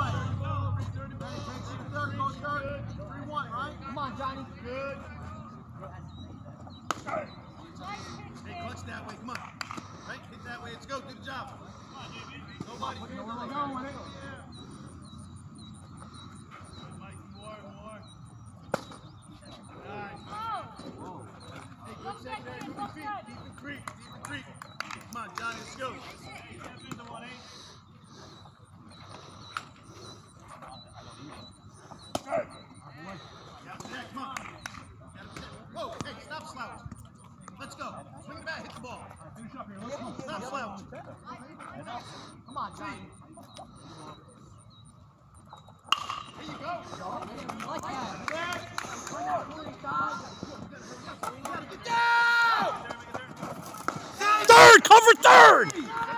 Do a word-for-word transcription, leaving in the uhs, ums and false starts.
Come on, Johnny. Good. Hey, clutch that way. Come on. Right? Hit that way. Let's go. Do the job. Nobody. Going. Come on, Johnny, let's go. Come on. Whoa, hey, stop slouching. Let's go. Swing it back, hit the ball. Stop slouching. Come on, Johnny. There you go. Like that. Get down! Third! Cover third!